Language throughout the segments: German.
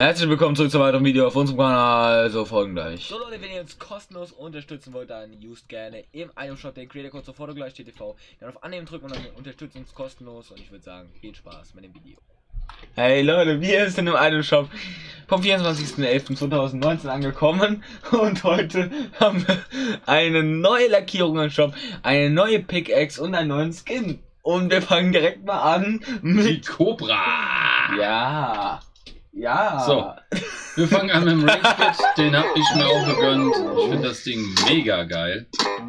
Herzlich willkommen zurück zu einem weiteren Video auf unserem Kanal, also folgen gleich. So Leute, wenn ihr uns kostenlos unterstützen wollt, dann used gerne im Item-Shop den Creator-Code zur Foto gleich TTV. Dann auf Annehmen drücken und dann unterstützt uns kostenlos und ich würde sagen, viel Spaß mit dem Video. Hey Leute, wir sind im Item-Shop vom 24.11.2019 angekommen und heute haben wir eine neue Lackierung im Shop, eine neue Pickaxe und einen neuen Skin. Und wir fangen direkt mal an mit die Cobra. Ja. Ja. So, wir fangen an mit dem Rage-Kit, den habe ich mir auch gegönnt. Ich finde das Ding mega geil.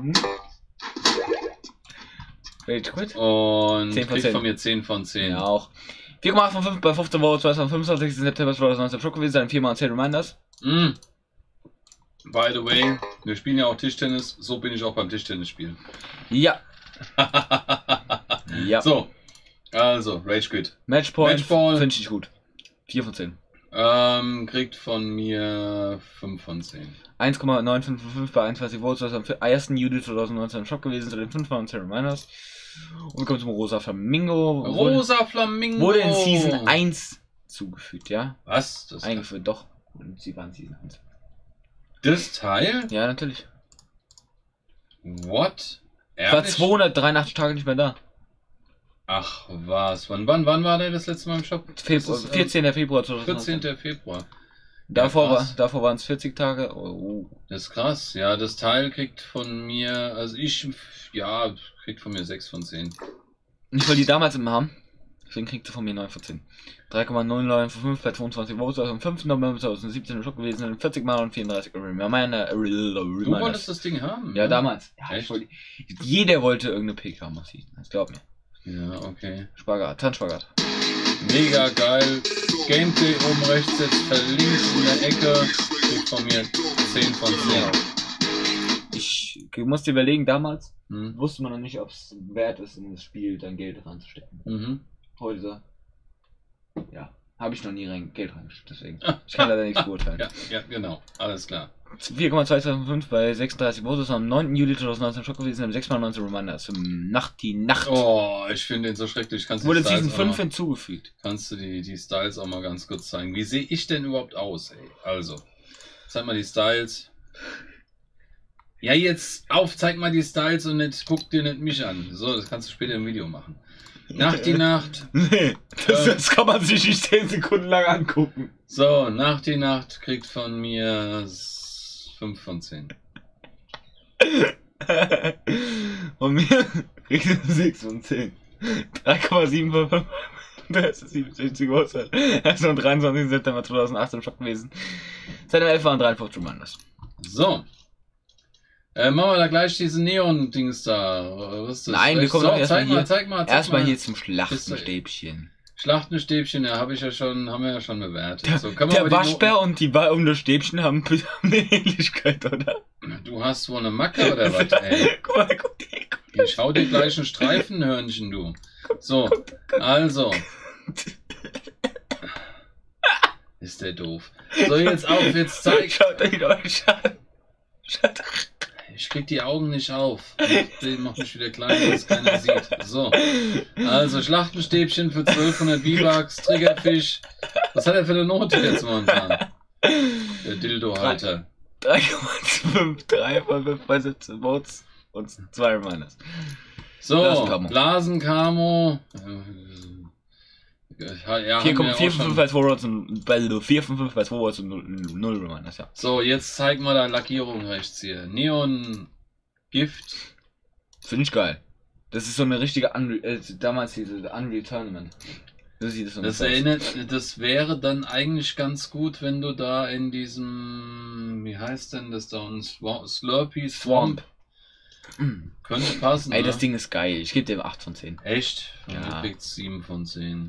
Rage-Quit? Und kriegt von mir 10 von 10. Ja, auch. 4,8 von 5 bei 15 Woche 25. September 2019 Schock gewesen, dann 4 mal 10 Reminders. By the way, wir spielen ja auch Tischtennis, so bin ich auch beim Tischtennis spielen. Ja. Ja. So, also, Rage-Quit. Matchpoint finde ich gut. 4 von 10. Kriegt von mir 5 von 10. 1,955 bei 21 Votes, was am 1. Juli 2019 im Shop gewesen, zu den 5 mal 10 Reminders. Und wir kommen zum Rosa Flamingo. Rosa Flamingo! Wurde in Season 1 zugefügt, ja? Was? Das eingeführt, doch. Sie waren Season 1. Das Teil? Ja, natürlich. What? Ich war 283 Tage nicht mehr da. Ach was, wann war der das letzte Mal im Shop? 14. Februar 2019. 14. Februar. Davor waren es 40 Tage. Oh. Das ist krass. Ja, das Teil kriegt von mir, also kriegt von mir 6 von 10. Nicht weil die damals immer haben. Deswegen kriegt sie von mir 9 von 10. 3,09 von 5 bei 22 Votes, also am 5. November 2017 im Shop gewesen, 40 Mal und 34 Reminders. Du wolltest das Ding haben? Ja, damals. Ja, echt? Jeder wollte irgendeine PK machen, das glaub mir. Ja, okay. Spagat, Tanzspagat. Mega geil. Gameplay oben rechts jetzt verlinkt in der Ecke. Kriegt von mir 10 von 10. Ich muss dir überlegen, damals wusste man noch nicht, ob es wert ist, in das Spiel dann Geld reinzustecken. Heute, ja, habe ich noch nie Geld reingesteckt, deswegen. Ich kann leider nichts beurteilen. Ja, genau. Alles klar. 4,225 bei 36 Votes am 9. Juli 2019 Schock gewesen, am 6 mal 19 Reminders. Die Nacht. Oh, ich finde den so schrecklich. Wurde in Season 5 hinzugefügt. Kannst du die Styles auch mal ganz kurz zeigen? Wie sehe ich denn überhaupt aus, ey? Also, zeig mal die Styles. Ja, jetzt zeig mal die Styles und guck dir nicht mich an. So, das kannst du später im Video machen. Nacht die Nacht. Nee, das kann man sich nicht 10 Sekunden lang angucken. So, Nacht die Nacht kriegt von mir 5 von 10. Von mir kriegt er 6 von 10. 3,7 von 5. Das ist 67 Uhrzeit. Er ist am 23. September 2018 im Shop gewesen. Seit dem 11 waren 53 Reminders. So. Machen wir da gleich diese Neon-Dings da. Was ist das? Nein, wir kommen so, zeig mal. Erstmal hier zum Schlachtenstäbchen. Schlachtenstäbchen, ja, haben wir ja schon bewertet. So, der Waschbär und das Stäbchen haben eine Ähnlichkeit, oder? Du hast wohl eine Macke oder was, ey? Guck Ich schau dir gleich ein Streifenhörnchen, du. So, also. Ist der doof. So, jetzt auf, jetzt zeig. Schaut euch an. Ich krieg die Augen nicht auf. Den mach mich wieder klein, dass keiner sieht. So. Also Schlachtenstäbchen für 1200 V-Bucks, Triggerfisch. Was hat er für eine Note jetzt momentan? Der Dildo-Halter. 3,53 von 5 bei 17 Votes und 2 Reminders. So, Blasenkamo. Ja, 4 von 5 bei 2 Votes und 4 von 5 bei 2 Votes und 0 Reminders, ja. So, jetzt zeig mal deine Lackierung rechts hier. Neon Gift. Finde ich geil. Das ist so eine richtige damals diese Unreal Tournament. Das wäre dann eigentlich ganz gut, wenn du da in diesem, wie heißt denn das da, ein Slurpee Swamp. Könnte passen. Ey, das Ding ist geil. Ich gebe dem 8 von 10. Echt? Ja. Du kriegst 7 von 10.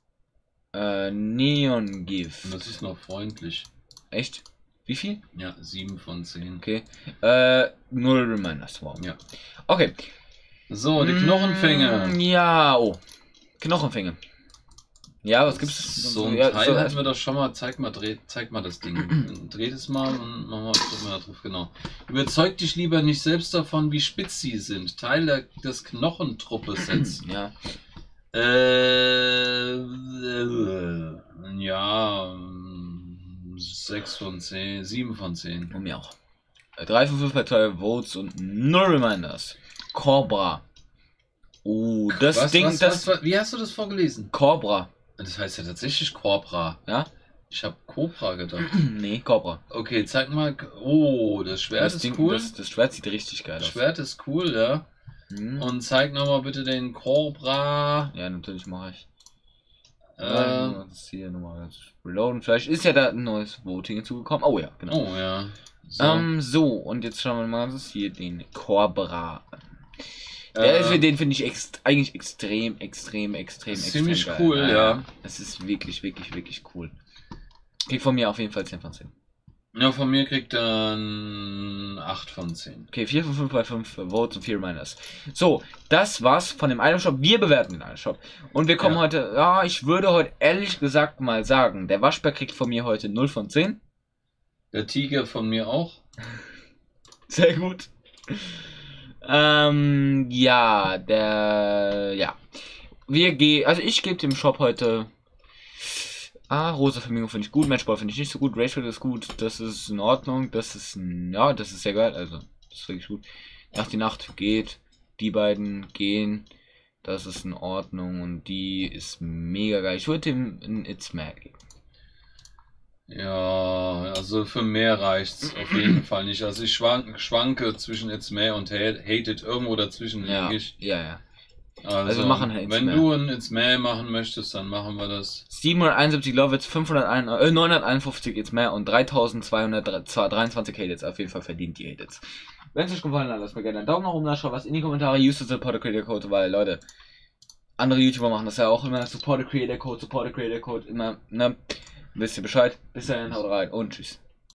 Neon Gift. Das ist noch freundlich. Echt? Wie viel? Ja, 7 von 10. Okay. 0 Reminders. Wow. Ja. Okay. So, die Knochenfänge. Ja, oh. Knochenfänge. Ja, was gibt's? So ein Teil hatten wir doch schon mal. Zeig mal das Ding. Dreh es mal und drück mal da drauf, genau. Überzeug dich lieber nicht selbst davon, wie spitz sie sind. Teil des Knochentruppe-Sets. Ja. Ja. 6 von 10, 7 von 10. Und mir auch. 3 von 5 bei 2 Votes und 0 Reminders. Cobra. Oh, das Ding, wie hast du das vorgelesen? Cobra. Das heißt ja tatsächlich Cobra. Ja? Ich habe Cobra gedacht. Nee, Cobra. Okay, zeig mal. Oh, das Schwert ist Ding, cool. Das Schwert sieht richtig geil aus. Das Schwert ist cool, ja. Und zeig nochmal bitte den Cobra. Ja, natürlich mache ich. Das hier nochmal reloaden. Vielleicht ist ja da ein neues Voting hinzugekommen. Oh ja, genau. Oh ja. So, und jetzt schauen wir mal, was ist hier den Cobra. Den finde ich eigentlich extrem ziemlich geil. Cool, ja. Es ist wirklich cool. Kriegt von mir auf jeden Fall 10 von 10. Ja, von mir kriegt er 8 von 10. Okay, 4 von 5 bei 5 Votes und 4 Reminders. So, das war's von dem Item Shop. Wir bewerten den Item Shop. Und wir kommen heute, ich würde heute ehrlich gesagt mal sagen, der Waschbär kriegt von mir heute 0 von 10. Der Tiger von mir auch. Sehr gut. Ich gebe dem Shop heute. Rosa Flamingo finde ich gut, Matchball finde ich nicht so gut, Rachel ist gut, das ist in Ordnung, das ist sehr geil, also, das ist wirklich gut. Nach die Nacht geht, die beiden gehen, das ist in Ordnung und die ist mega geil. Ich würde ihm ein It's Mad geben. Ja, also für mehr reicht's auf jeden Fall nicht. Also ich schwanke zwischen It's Mad und Hated irgendwo dazwischen. Ja. Also wir machen halt wenn du ein It's Mad machen möchtest, dann machen wir das. 771 Lovets, 951 It's Mad und 3223 Hateds. Auf jeden Fall verdient die Hateds. Wenn es euch gefallen hat, lasst mir gerne einen Daumen nach oben da, schreibt was in die Kommentare, use the Support Creator Code, weil Leute, andere YouTuber machen das ja auch immer, Support Creator Code, immer, ne? Wisst ihr Bescheid? Bis dahin, haut rein und tschüss.